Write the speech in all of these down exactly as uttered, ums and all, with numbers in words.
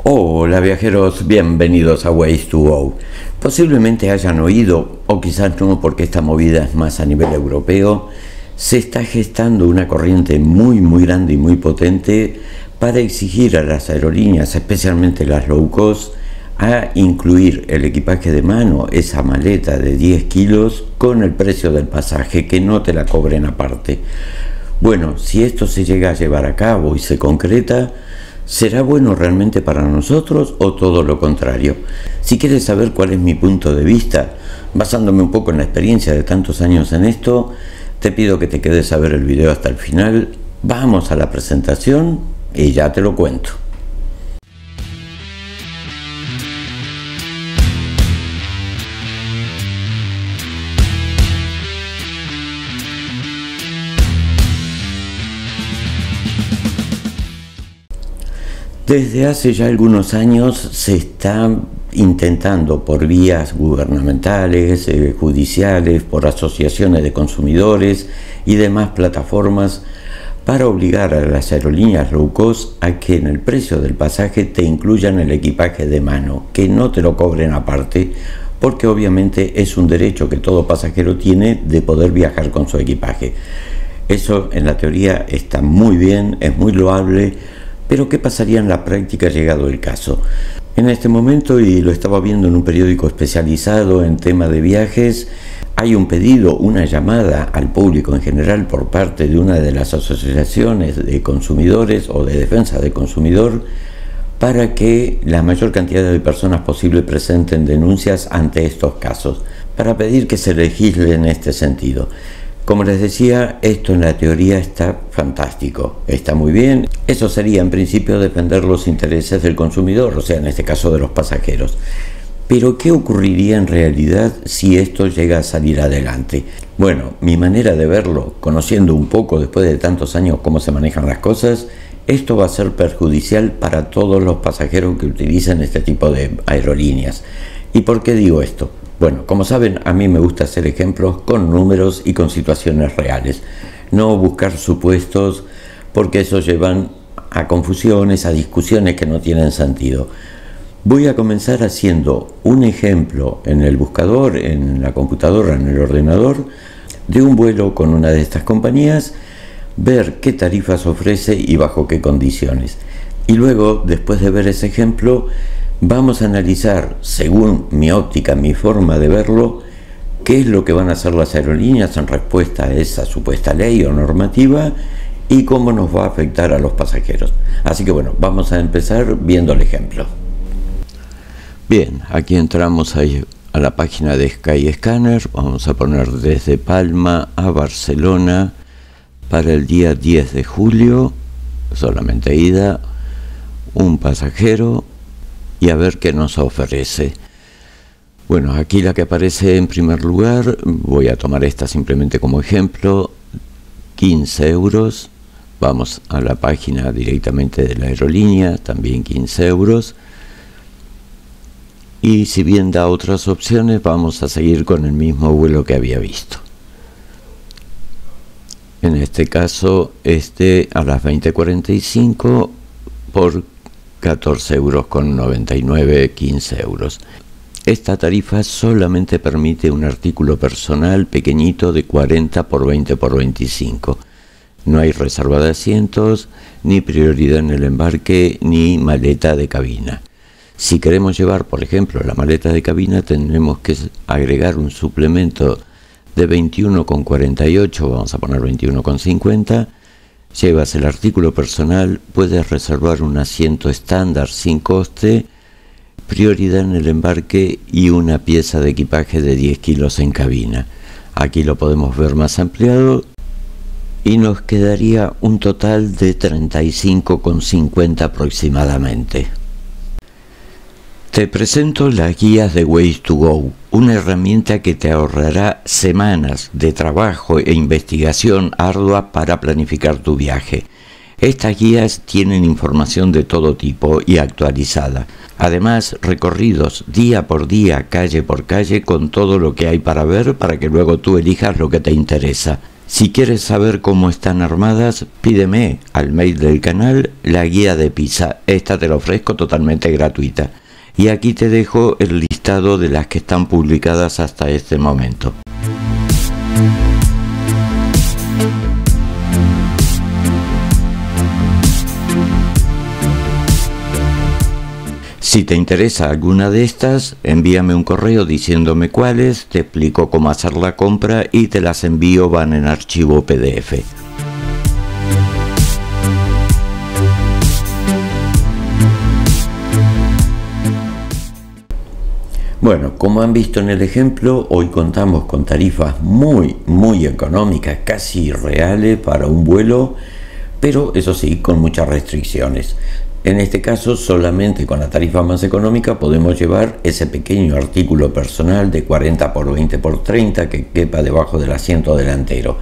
Hola viajeros, bienvenidos a Ways to Go. Posiblemente hayan oído, o quizás no porque esta movida es más a nivel europeo, se está gestando una corriente muy muy grande y muy potente para exigir a las aerolíneas, especialmente las low cost, a incluir el equipaje de mano, esa maleta de diez kilos, con el precio del pasaje, que no te la cobren aparte. Bueno, si esto se llega a llevar a cabo y se concreta, ¿será bueno realmente para nosotros o todo lo contrario? Si quieres saber cuál es mi punto de vista, basándome un poco en la experiencia de tantos años en esto, te pido que te quedes a ver el video hasta el final. Vamos a la presentación y ya te lo cuento. Desde hace ya algunos años se está intentando por vías gubernamentales, eh, judiciales, por asociaciones de consumidores y demás plataformas para obligar a las aerolíneas low cost a que en el precio del pasaje te incluyan el equipaje de mano, que no te lo cobren aparte, porque obviamente es un derecho que todo pasajero tiene de poder viajar con su equipaje. Eso en la teoría está muy bien, es muy loable. Pero ¿qué pasaría en la práctica llegado el caso? En este momento, y lo estaba viendo en un periódico especializado en tema de viajes, hay un pedido, una llamada al público en general por parte de una de las asociaciones de consumidores o de defensa del consumidor para que la mayor cantidad de personas posible presenten denuncias ante estos casos, para pedir que se legisle en este sentido. Como les decía, esto en la teoría está fantástico, está muy bien. Eso sería en principio defender los intereses del consumidor, o sea, en este caso de los pasajeros. Pero ¿qué ocurriría en realidad si esto llega a salir adelante? Bueno, mi manera de verlo, conociendo un poco después de tantos años cómo se manejan las cosas, esto va a ser perjudicial para todos los pasajeros que utilizan este tipo de aerolíneas. ¿Y por qué digo esto? Bueno, como saben, a mí me gusta hacer ejemplos con números y con situaciones reales. No buscar supuestos, porque eso llevan a confusiones, a discusiones que no tienen sentido. Voy a comenzar haciendo un ejemplo en el buscador, en la computadora, en el ordenador, de un vuelo con una de estas compañías, ver qué tarifas ofrece y bajo qué condiciones. Y luego, después de ver ese ejemplo, vamos a analizar, según mi óptica, mi forma de verlo, qué es lo que van a hacer las aerolíneas en respuesta a esa supuesta ley o normativa y cómo nos va a afectar a los pasajeros. Así que bueno, vamos a empezar viendo el ejemplo. Bien, aquí entramos ahí a la página de Skyscanner. Vamos a poner desde Palma a Barcelona para el día diez de julio, solamente ida, un pasajero, y a ver qué nos ofrece. Bueno, aquí la que aparece en primer lugar, voy a tomar esta simplemente como ejemplo, quince euros. Vamos a la página directamente de la aerolínea, también quince euros. Y si bien da otras opciones, vamos a seguir con el mismo vuelo que había visto. En este caso, este a las veinte cuarenta y cinco por catorce euros con noventa y nueve, quince euros. Esta tarifa solamente permite un artículo personal pequeñito de cuarenta por veinte por veinticinco. No hay reserva de asientos, ni prioridad en el embarque, ni maleta de cabina. Si queremos llevar, por ejemplo, la maleta de cabina, tendremos que agregar un suplemento de veintiuno con cuarenta y ocho, vamos a poner veintiuno con cincuenta. Llevas el artículo personal, puedes reservar un asiento estándar sin coste, prioridad en el embarque y una pieza de equipaje de diez kilos en cabina. Aquí lo podemos ver más ampliado y nos quedaría un total de treinta y cinco con cincuenta aproximadamente. Te presento las guías de Ways to Go, una herramienta que te ahorrará semanas de trabajo e investigación ardua para planificar tu viaje. Estas guías tienen información de todo tipo y actualizada. Además, recorridos día por día, calle por calle, con todo lo que hay para ver para que luego tú elijas lo que te interesa. Si quieres saber cómo están armadas, pídeme al mail del canal la guía de Pisa. Esta te la ofrezco totalmente gratuita. Y aquí te dejo el listado de las que están publicadas hasta este momento. Si te interesa alguna de estas, envíame un correo diciéndome cuáles, te explico cómo hacer la compra y te las envío, van en archivo P D F. Bueno, como han visto en el ejemplo, hoy contamos con tarifas muy, muy económicas, casi reales para un vuelo, pero eso sí, con muchas restricciones. En este caso, solamente con la tarifa más económica podemos llevar ese pequeño artículo personal de cuarenta por veinte por treinta que quepa debajo del asiento delantero.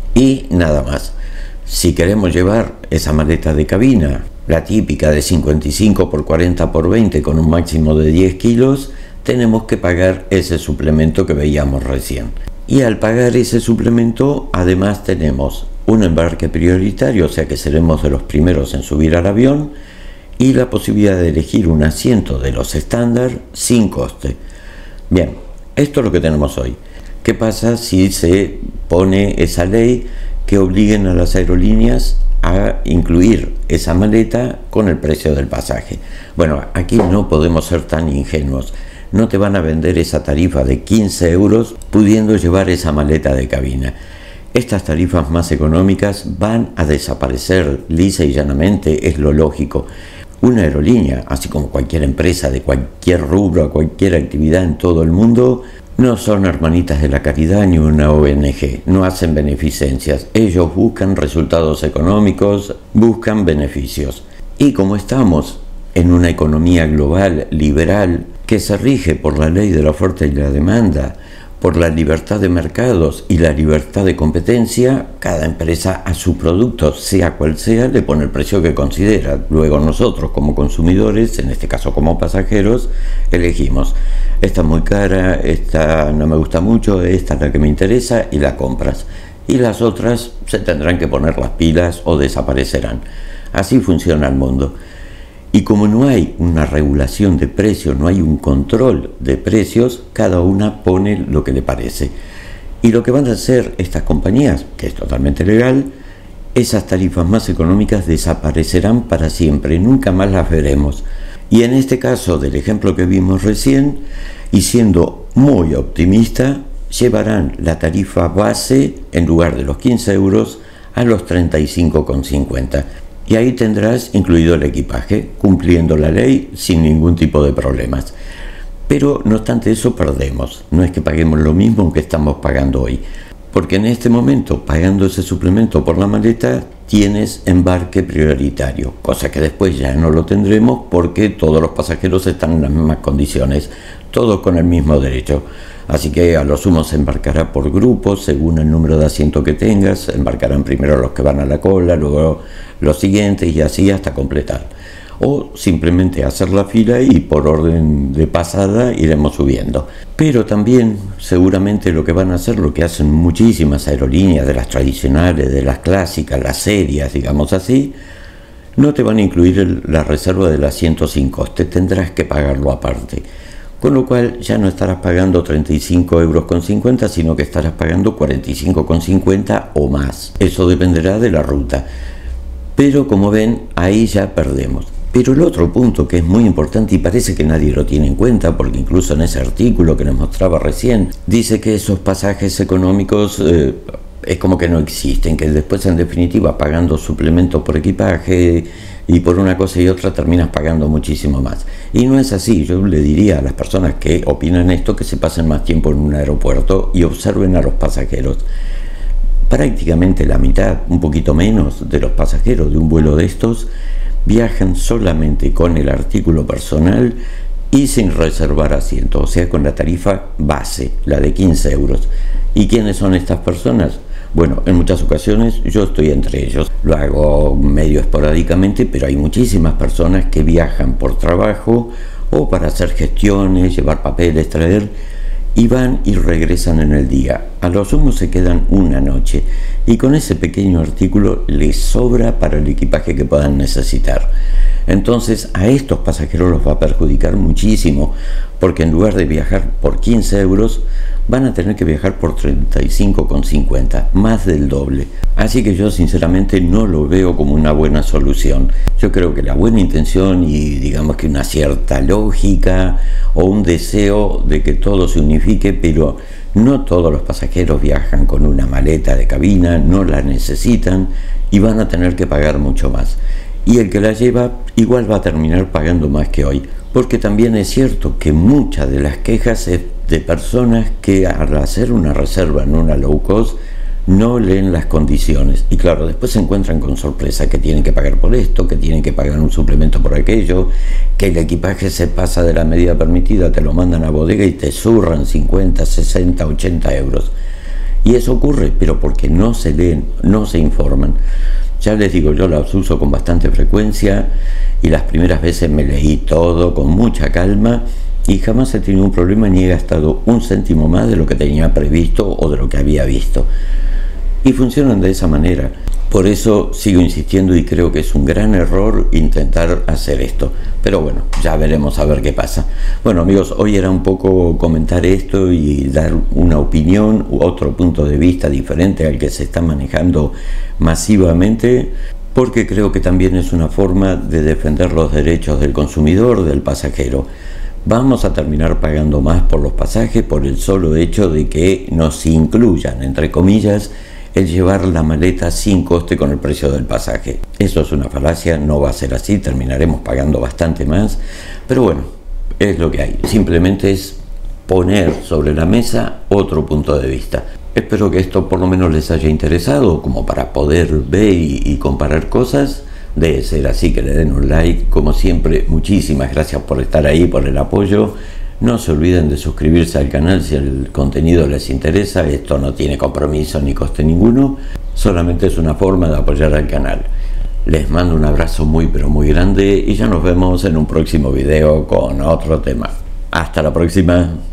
Y nada más. Si queremos llevar esa maleta de cabina, la típica de cincuenta y cinco por cuarenta por veinte con un máximo de diez kilos, tenemos que pagar ese suplemento que veíamos recién. Y al pagar ese suplemento, además tenemos un embarque prioritario, o sea que seremos de los primeros en subir al avión, y la posibilidad de elegir un asiento de los estándar sin coste. Bien, esto es lo que tenemos hoy. ¿Qué pasa si se pone esa ley que obliguen a las aerolíneas a incluir esa maleta con el precio del pasaje? Bueno, aquí no podemos ser tan ingenuos. No te van a vender esa tarifa de quince euros pudiendo llevar esa maleta de cabina. Estas tarifas más económicas van a desaparecer lisa y llanamente, es lo lógico. Una aerolínea, así como cualquier empresa de cualquier rubro, cualquier actividad en todo el mundo, no son hermanitas de la caridad ni una O N G, no hacen beneficencias. Ellos buscan resultados económicos, buscan beneficios. Y como estamos en una economía global, liberal, que se rige por la ley de la oferta y la demanda, por la libertad de mercados y la libertad de competencia, cada empresa a su producto, sea cual sea, le pone el precio que considera. Luego nosotros como consumidores, en este caso como pasajeros, elegimos. Esta es muy cara, esta no me gusta mucho, esta es la que me interesa y la compras. Y las otras se tendrán que poner las pilas o desaparecerán. Así funciona el mundo. Y como no hay una regulación de precios, no hay un control de precios, cada una pone lo que le parece. Y lo que van a hacer estas compañías, que es totalmente legal, esas tarifas más económicas desaparecerán para siempre, nunca más las veremos. Y en este caso del ejemplo que vimos recién, y siendo muy optimista, llevarán la tarifa base, en lugar de los quince euros, a los treinta y cinco con cincuenta. Y ahí tendrás incluido el equipaje, cumpliendo la ley sin ningún tipo de problemas. Pero no obstante eso perdemos, no es que paguemos lo mismo que estamos pagando hoy, porque en este momento, pagando ese suplemento por la maleta, tienes embarque prioritario, cosa que después ya no lo tendremos porque todos los pasajeros están en las mismas condiciones, todos con el mismo derecho. Así que a lo sumo se embarcará por grupos, según el número de asiento que tengas, embarcarán primero los que van a la cola, luego los siguientes y así hasta completar. O simplemente hacer la fila y por orden de pasada iremos subiendo. Pero también seguramente lo que van a hacer, lo que hacen muchísimas aerolíneas, de las tradicionales, de las clásicas, las serias, digamos así, no te van a incluir el, la reserva del asiento sin coste, tendrás que pagarlo aparte. Con lo cual ya no estarás pagando treinta y cinco euros con cincuenta, sino que estarás pagando cuarenta y cinco con cincuenta o más. Eso dependerá de la ruta. Pero como ven, ahí ya perdemos. Pero el otro punto que es muy importante y parece que nadie lo tiene en cuenta, porque incluso en ese artículo que les mostraba recién, dice que esos pasajes económicos eh, es como que no existen, que después en definitiva pagando suplementos por equipaje y por una cosa y otra terminas pagando muchísimo más. Y no es así. Yo le diría a las personas que opinan esto que se pasen más tiempo en un aeropuerto y observen a los pasajeros. Prácticamente la mitad, un poquito menos, de los pasajeros de un vuelo de estos viajan solamente con el artículo personal y sin reservar asiento, o sea, con la tarifa base, la de quince euros. ¿Y quiénes son estas personas? Bueno, en muchas ocasiones yo estoy entre ellos. Lo hago medio esporádicamente, pero hay muchísimas personas que viajan por trabajo o para hacer gestiones, llevar papeles, traer, y van y regresan en el día. A lo sumo se quedan una noche y con ese pequeño artículo les sobra para el equipaje que puedan necesitar. Entonces a estos pasajeros los va a perjudicar muchísimo, porque en lugar de viajar por quince euros van a tener que viajar por treinta y cinco con cincuenta, más del doble. Así que yo sinceramente no lo veo como una buena solución. Yo creo que la buena intención y digamos que una cierta lógica o un deseo de que todo se unifique, pero no todos los pasajeros viajan con una maleta de cabina, no la necesitan y van a tener que pagar mucho más. Y el que la lleva igual va a terminar pagando más que hoy, porque también es cierto que muchas de las quejas es de personas que al hacer una reserva en una low cost no leen las condiciones y claro, después se encuentran con sorpresa que tienen que pagar por esto, que tienen que pagar un suplemento por aquello, que el equipaje se pasa de la medida permitida, te lo mandan a bodega y te zurran cincuenta, sesenta, ochenta euros. Y eso ocurre, pero porque no se leen, no se informan. Ya les digo, yo las uso con bastante frecuencia y las primeras veces me leí todo con mucha calma y jamás he tenido un problema ni he gastado un céntimo más de lo que tenía previsto o de lo que había visto. Y funcionan de esa manera. Por eso sigo insistiendo y creo que es un gran error intentar hacer esto. Pero bueno, ya veremos a ver qué pasa. Bueno amigos, hoy era un poco comentar esto y dar una opinión u otro punto de vista diferente al que se está manejando masivamente, porque creo que también es una forma de defender los derechos del consumidor, del pasajero. Vamos a terminar pagando más por los pasajes por el solo hecho de que nos incluyan, entre comillas, el llevar la maleta sin coste con el precio del pasaje. Eso es una falacia, no va a ser así, terminaremos pagando bastante más, pero bueno, es lo que hay. Simplemente es poner sobre la mesa otro punto de vista. Espero que esto por lo menos les haya interesado, como para poder ver y, y comparar cosas. De ser así, que le den un like. Como siempre, muchísimas gracias por estar ahí, por el apoyo. No se olviden de suscribirse al canal si el contenido les interesa. Esto no tiene compromiso ni coste ninguno, solamente es una forma de apoyar al canal. Les mando un abrazo muy pero muy grande y ya nos vemos en un próximo video con otro tema. Hasta la próxima.